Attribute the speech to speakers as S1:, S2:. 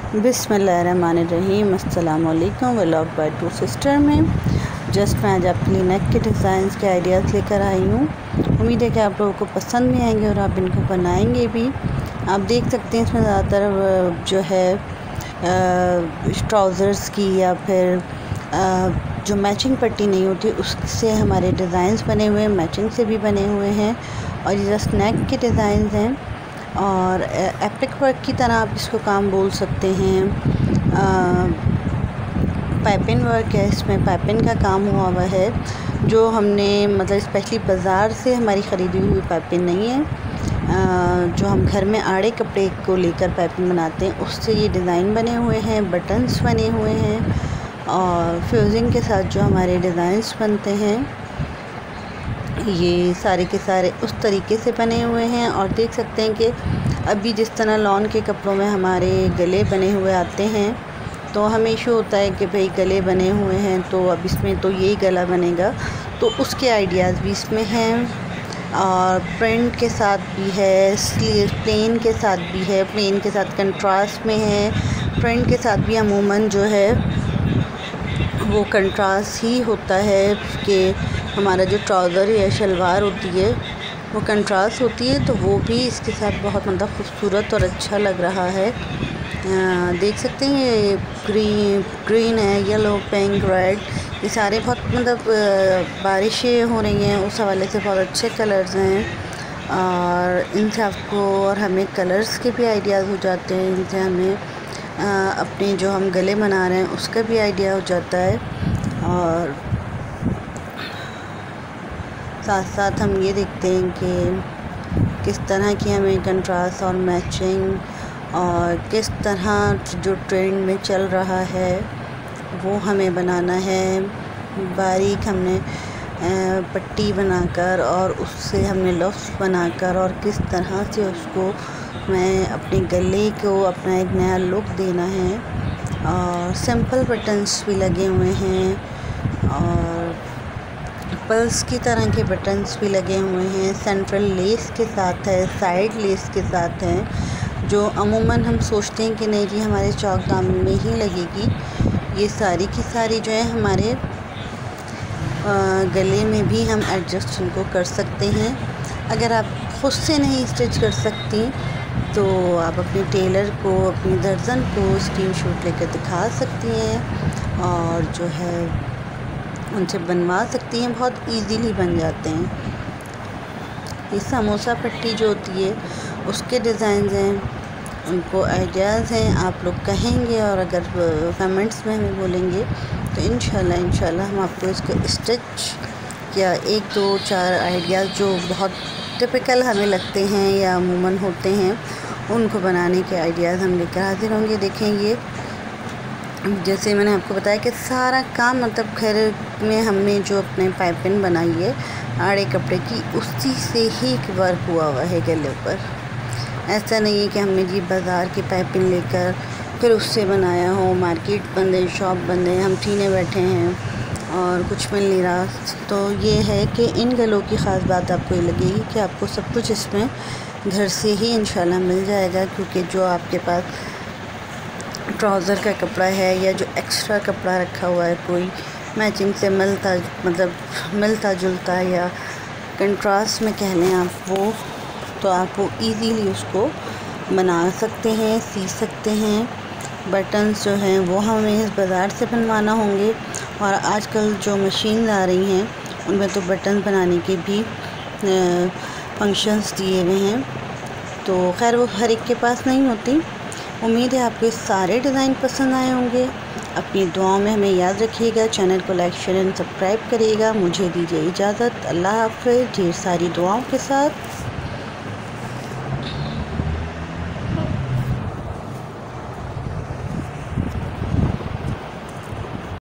S1: बिस्मिल्लाहिर्रहमानिर्रहीम। अस्सलामुअलैकुम। Vlog by two sister में जस्ट मैं आज अपनी नेक के डिज़ाइंस के आइडियाज़ लेकर आई हूँ। उम्मीद है कि आप लोगों को पसंद भी आएंगे और आप इनको बनाएंगे भी। आप देख सकते हैं इसमें ज़्यादातर जो है ट्राउज़र्स की या फिर जो मैचिंग पट्टी नहीं होती उससे हमारे डिज़ाइंस बने हुए हैं, मैचिंग से भी बने हुए हैं। और ये जस्ट नेक के डिज़ाइंस हैं और एप्लिक वर्क की तरह आप इसको काम बोल सकते हैं। पाइपिंग वर्क है, इसमें पाइपिंग का काम हुआ हुआ है जो हमने मतलब स्पेशली बाज़ार से हमारी ख़रीदी हुई पाइपिंग नहीं है। जो हम घर में आड़े कपड़े को लेकर पाइपिंग बनाते हैं उससे ये डिज़ाइन बने हुए हैं, बटन्स बने हुए हैं और फ्यूजिंग के साथ जो हमारे डिज़ाइंस बनते हैं ये सारे के सारे उस तरीके से बने हुए हैं। और देख सकते हैं कि अभी जिस तरह लॉन के कपड़ों में हमारे गले बने हुए आते हैं तो हमें इशू होता है कि भाई गले बने हुए हैं तो अब इसमें तो यही गला बनेगा, तो उसके आइडियाज़ भी इसमें हैं। और प्रिंट के साथ भी है, स्लीव प्लेन के साथ भी है, प्लेन के साथ कंट्रास्ट में है, प्रिंट के साथ भी अमूमन जो है वो कंट्रास्ट ही होता है कि हमारा जो ट्राउज़र या शलवार होती है वो कंट्रास्ट होती है, तो वो भी इसके साथ बहुत मतलब खूबसूरत और अच्छा लग रहा है। देख सकते हैं ये ग्रीन है, येलो, पिंक, रेड, ये सारे बहुत मतलब बारिशें हो रही हैं उस हवाले से बहुत अच्छे कलर्स हैं। और इनसे आपको और हमें कलर्स के भी आइडियाज़ हो जाते हैं, इनसे हमें अपने जो हम गले बना रहे हैं उसका भी आइडिया हो जाता है। और साथ साथ हम ये देखते हैं कि किस तरह की हमें कंट्रास्ट और मैचिंग और किस तरह जो ट्रेंड में चल रहा है वो हमें बनाना है। बारीक हमने पट्टी बनाकर और उससे हमने लफ्स बनाकर और किस तरह से उसको मैं अपने गले को अपना एक नया लुक देना है। और सिंपल बटन्स भी लगे हुए हैं और पल्स की तरह के बटन्स भी लगे हुए हैं। सेंट्रल लेस के साथ है, साइड लेस के साथ है, जो अमूमन हम सोचते हैं कि नहीं जी हमारे चौक दामन में ही लगेगी। ये सारी की सारी जो है हमारे गले में भी हम एडजस्ट इनको कर सकते हैं। अगर आप खुद से नहीं स्टिच कर सकती तो आप अपने टेलर को, अपनी दर्जन को स्क्रीनशॉट लेकर दिखा सकती हैं और जो है उनसे बनवा सकती हैं, बहुत इजीली बन जाते हैं। ये समोसा पट्टी जो होती है उसके डिज़ाइन हैं, उनको आइडियाज़ हैं, आप लोग कहेंगे और अगर कमेंट्स में हमें बोलेंगे तो इंशाल्लाह हम आपको इसको स्टिच या 1 2 4 आइडियाज़ जो बहुत टिपिकल हमें लगते हैं या अमूमन होते हैं उनको बनाने के आइडियाज़ हम लेकर हाजिर होंगे। देखें ये जैसे मैंने आपको बताया कि सारा काम मतलब घर में हमने जो अपने पाइपिंग बनाई है आड़े कपड़े की उसी से ही वर्क हुआ है गले पर। ऐसा नहीं है कि हमने जी बाज़ार की पाइपिंग लेकर फिर उससे बनाया हो, मार्केट बंद है, शॉप बंद है, हम टीने बैठे हैं और कुछ मिल नहीं रहा। तो ये है कि इन गलों की ख़ास बात आपको ये लगेगी कि आपको सब कुछ इसमें घर से ही इंशाल्लाह मिल जाएगा, क्योंकि जो आपके पास ट्राउज़र का कपड़ा है या जो एक्स्ट्रा कपड़ा रखा हुआ है कोई मैचिंग से मिलता जुलता या कंट्रास्ट में कह लें आप वो, तो आप वो ईज़िली उसको बना सकते हैं, सी सकते हैं। बटन्स जो हैं वो हमें इस बाज़ार से बनवाना होंगे और आजकल जो मशीन आ रही हैं उनमें तो बटन बनाने के भी फंक्शंस दिए हुए हैं, तो खैर वो हर एक के पास नहीं होती। उम्मीद है आपको सारे डिज़ाइन पसंद आए होंगे। अपनी दुआओं में हमें याद रखिएगा, चैनल को लाइक शेयर एंड सब्सक्राइब करिएगा। मुझे दीजिए इजाज़त, अल्लाह हाफ़िज़, ढेर सारी दुआओं के साथ।